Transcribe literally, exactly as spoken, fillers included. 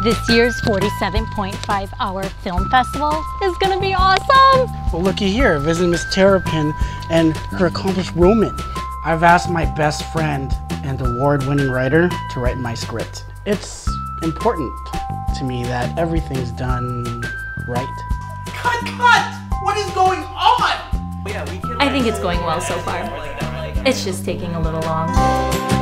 This year's forty-seven point five hour film festival is gonna be awesome! Well, looky here, visit Miss Terrapin and her accomplished Roman. I've asked my best friend and award-winning writer to write my script. It's important to me that everything's done right. Cut, cut! What is going on? I think it's going well so far. It's just taking a little long.